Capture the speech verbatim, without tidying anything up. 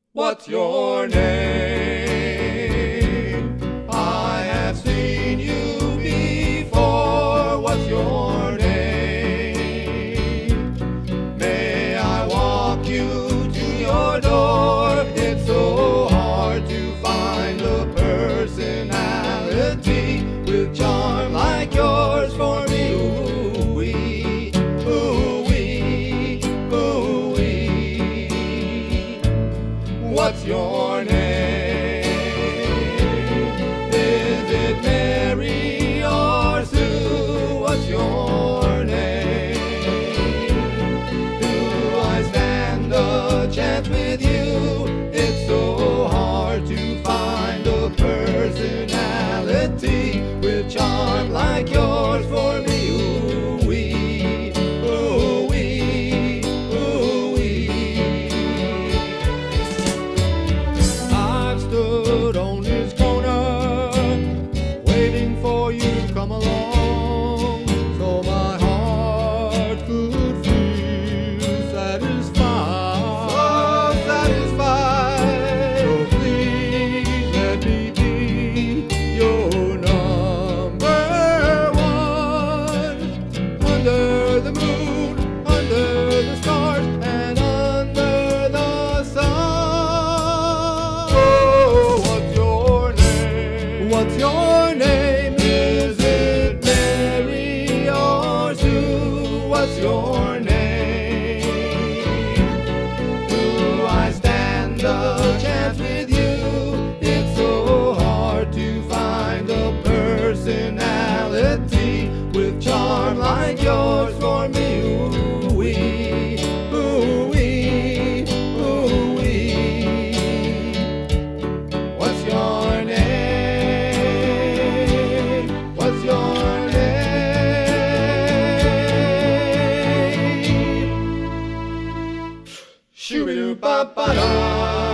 What's your name? I have seen you before. What's your name? May I walk you to your door? It's so hard to find a personality with charm like yours for me. Ooh-wee, ooh-wee, ooh-wee. What's your name? Is it Mary or Sue? What's your name? Do I stand a chance with you? It's so hard to find a personality with charm like yours for me. Ooh-wee, ooh-wee, ooh-wee. I've stood on this corner waiting for you to come along, so my heart could feel satisfied. So satisfied. So please let me be your number one. Under the moon, under the stars, and under the sun. Oh, what's your name? What's your name? Is it Mary or Sue? What's your name? Do I stand a chance with you? It's so hard to find a personality with charm like yours for me. Ooh-wee, ooh-wee, ooh-wee. What's your name? What's your name? Shoo-be-doo-ba-ba-da.